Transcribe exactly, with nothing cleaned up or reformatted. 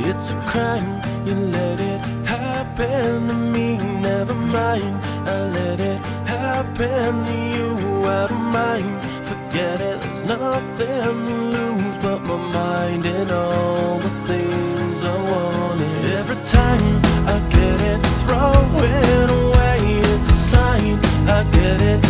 It's a crime, you let it happen to me. Never mind, I let it happen to you. Out of mind, forget it, there's nothing to lose but my mind and all the things I wanted. Every time I get it, throw it away. It's a sign, I get it